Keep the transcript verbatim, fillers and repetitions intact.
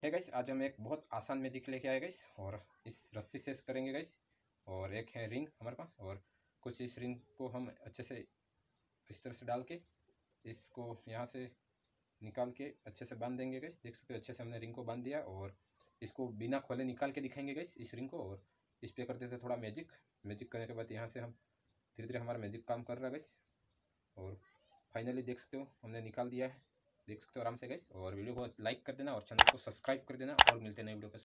है गाइस, आज हम एक बहुत आसान मैजिक लेके आए गाइस, और इस रस्सी से करेंगे गाइस। और एक है रिंग हमारे पास, और कुछ इस रिंग को हम अच्छे से इस तरह से डाल के इसको यहाँ से निकाल के अच्छे से बांध देंगे गाइस। देख सकते हो अच्छे से हमने रिंग को बांध दिया, और इसको बिना खोले निकाल के दिखाएंगे गाइस इस रिंग को। और इस पे कर देते थोड़ा मैजिक। मैजिक करने के बाद यहाँ से हम धीरे धीरे हमारा मैजिक काम कर रहा है गाइस। और फाइनली देख सकते हो हमने निकाल दिया है, देख सकते हो आराम से गाइस। और वीडियो को लाइक कर देना और चैनल को सब्सक्राइब कर देना, और मिलते हैं नए वीडियो के साथ।